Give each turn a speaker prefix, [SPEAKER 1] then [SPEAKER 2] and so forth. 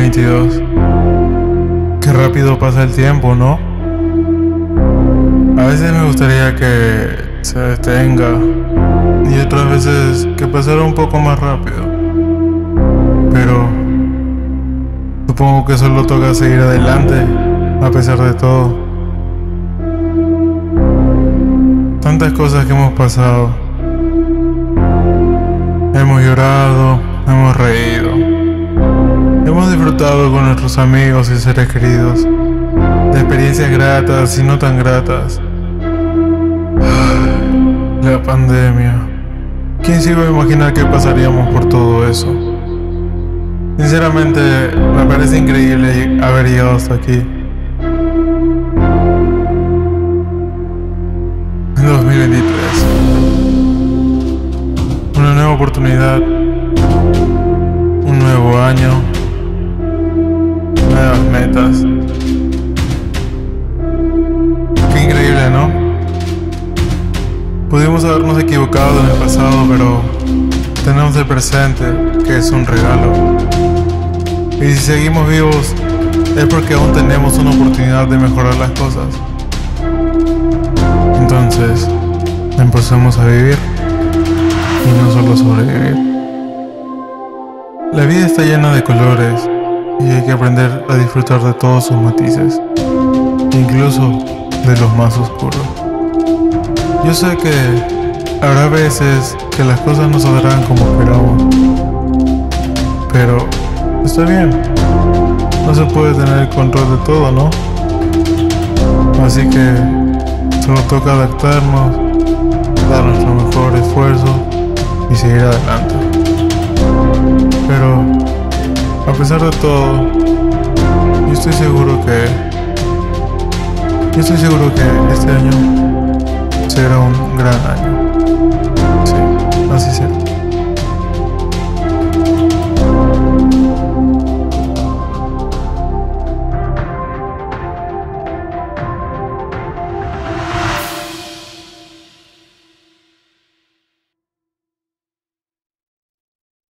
[SPEAKER 1] 2022. Qué rápido pasa el tiempo, ¿no? A veces me gustaría que se detenga y otras veces que pasara un poco más rápido. Pero supongo que solo toca seguir adelante a pesar de todo. Tantas cosas que hemos pasado. Hemos llorado, hemos reído. Hemos disfrutado con nuestros amigos y seres queridos de experiencias gratas y no tan gratas. La pandemia. ¿Quién se iba a imaginar que pasaríamos por todo eso? Sinceramente, me parece increíble haber llegado hasta aquí. En 2023. Una nueva oportunidad. Un nuevo año. Nuevas metas. Qué increíble, ¿no? Pudimos habernos equivocado en el pasado, pero tenemos el presente, que es un regalo. Y si seguimos vivos, es porque aún tenemos una oportunidad de mejorar las cosas. Entonces, empecemos a vivir y no solo sobrevivir. La vida está llena de colores y hay que aprender a disfrutar de todos sus matices, incluso de los más oscuros. Yo sé que habrá veces que las cosas no saldrán como esperamos, pero está bien. No se puede tener el control de todo, ¿no? Así que solo toca adaptarnos, dar nuestro mejor esfuerzo y seguir adelante. Pero a pesar de todo, yo estoy seguro que este año será un gran año.